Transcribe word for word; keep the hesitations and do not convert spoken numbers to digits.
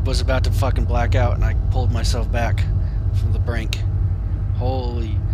was about to fucking black out, and I pulled myself back from the brink. Holy